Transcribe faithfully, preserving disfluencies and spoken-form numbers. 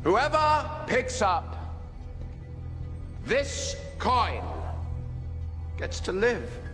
Whoever picks up this coin gets to live.